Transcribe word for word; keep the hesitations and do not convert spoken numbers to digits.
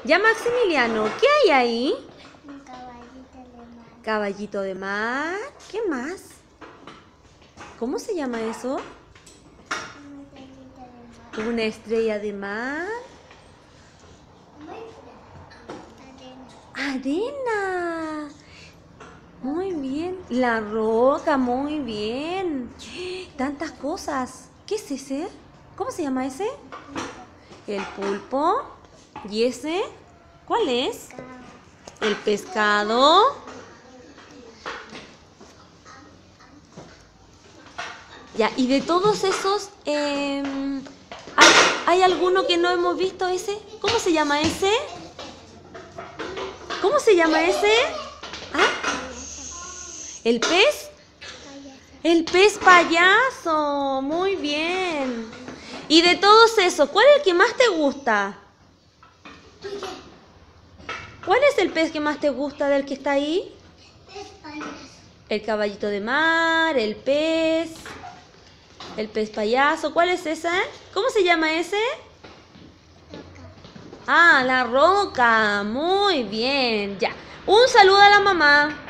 Ya, Maximiliano, ¿qué hay ahí? Un caballito de mar. Caballito de mar. ¿Qué más? ¿Cómo se llama eso? Una estrellita de mar. Una estrella de mar. Arena. Arena. Muy bien. La roca, muy bien. Tantas cosas. ¿Qué es ese? ¿Cómo se llama ese? El pulpo. ¿Y ese? ¿Cuál es? Cabo. El pescado. Ya, y de todos esos, eh, ¿hay, ¿hay alguno que no hemos visto ese? ¿Cómo se llama ese? ¿Cómo se llama ese? ¿Ah? ¿El pez? Payaso. El pez payaso. Muy bien. Y de todos esos, ¿cuál es el que más te gusta? ¿Cuál es el pez que más te gusta del que está ahí? Es payaso. El caballito de mar, el pez, el pez payaso. ¿Cuál es ese? ¿Cómo se llama ese? Roca. Ah, la roca. Muy bien, ya. Un saludo a la mamá.